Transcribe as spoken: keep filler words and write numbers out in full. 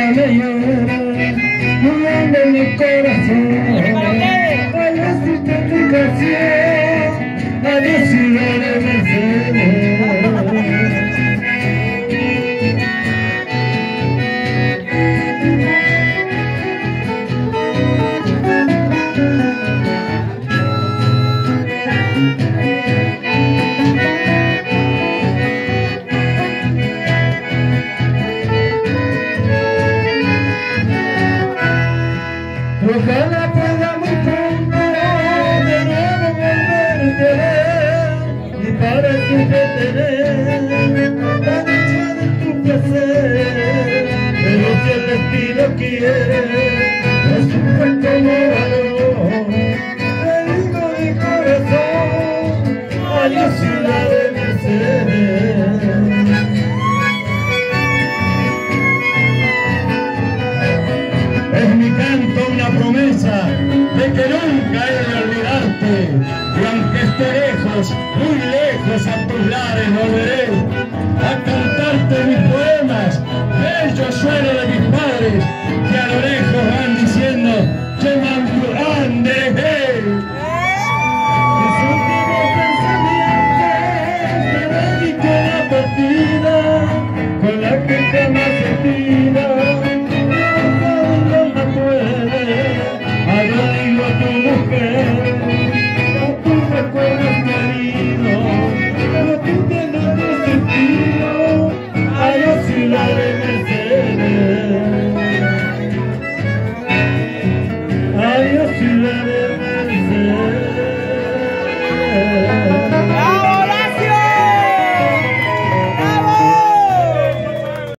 me llena, muriendo mi corazón. Adiós triste mi canción, adiós ciudad de Mercedes. Ojalá pueda muy pronto de nuevo volverte a ver y para siempre tener la dicha de tu placer. Pero si el destino quiere, no sufre como valor. Te digo de corazón, adiós ciudad de Mercedes. Es mi canto una promesa de que nunca he de olvidarte, y aunque esté lejos, muy lejos a tus lares volveré a cantarte mis poemas, bello suelo de mis